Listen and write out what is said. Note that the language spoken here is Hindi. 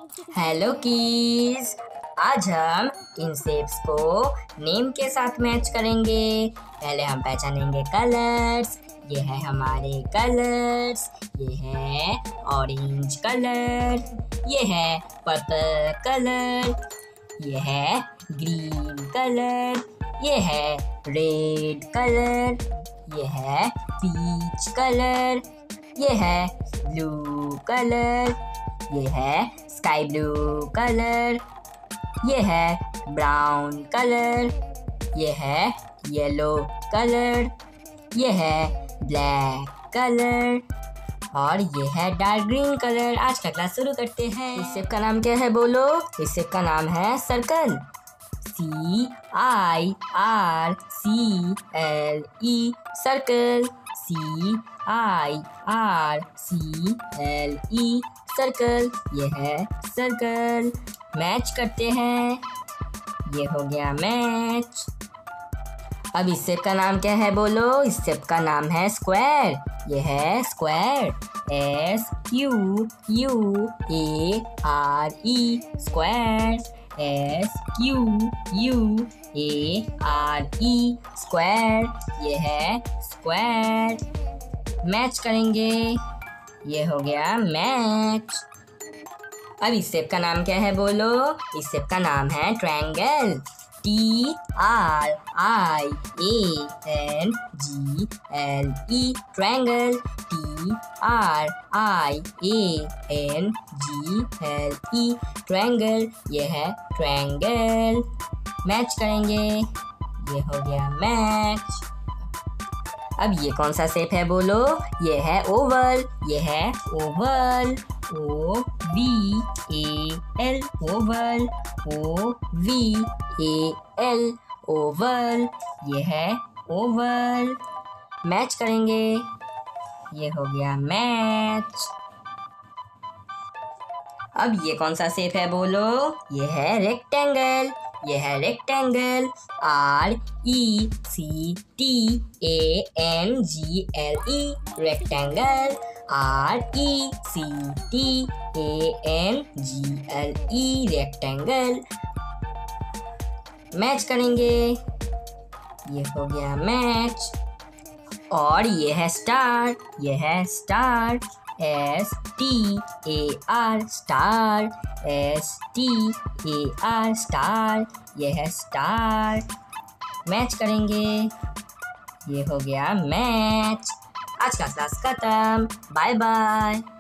हेलो किड्स, आज हम इन शेप्स को नेम के साथ मैच करेंगे। पहले हम पहचानेंगे कलर्स। ये है हमारे कलर्स। ये है ऑरेंज कलर, ये है पर्पल कलर, ये है ग्रीन कलर, ये है रेड कलर, ये है पीच कलर, ये है ब्लू कलर, ये है स्काई ब्लू कलर, ये है ब्राउन कलर, ये है येलो कलर, ये है ब्लैक कलर और ये है डार्क ग्रीन कलर। आज का क्लास शुरू करते हैं। इस शेप का नाम क्या है बोलो? इस शेप का नाम है circle. CIRCLE circle. CIRCLE circle. ये है सर्कल। मैच करते हैं। ये हो गया मैच। अब इस शेप का नाम क्या है बोलो? इस शेप का नाम है स्क्वायर। ये है square. SQUARE square. SQUARE square. ये है स्क्वायर। मैच करेंगे। ये हो गया मैच। अब इस शेप का नाम क्या है बोलो? इस शेप का नाम है triangle. TRIANGLE triangle. TRIANGLE triangle. ये है ट्रायंगल। मैच करेंगे। ये हो गया मैच। अब ये कौन सा शेप है बोलो? ये है ओवल। ये है oval. OVAL oval. OVAL oval. ये है ओवल। मैच करेंगे। ये हो गया मैच। अब ये कौन सा शेप है बोलो? ये है रेक्टेंगल। ये है rectangle. RECTANGLE rectangle. RECTANGLE rectangle. Match करेंगे। ये हो गया मैच। और ये है स्टार। ये है star. STAR star. STAR star. ये है स्टार। मैच करेंगे। ये हो गया मैच। आज का क्लास खत्म। Bye bye.